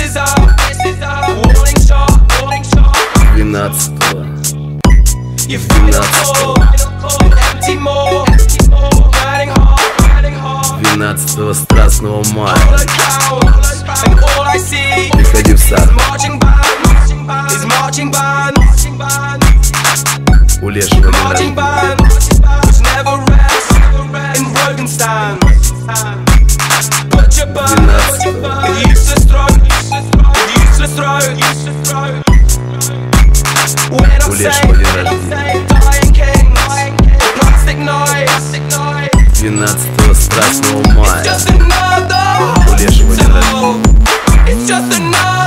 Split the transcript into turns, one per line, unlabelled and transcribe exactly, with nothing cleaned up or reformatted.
Двенадцатого. Двенадцатого страстного мая. Приходи в сад. У Лешего день рождения. У Лешего день рождения. Двенадцатого страстного мая. У Лешего день рождения.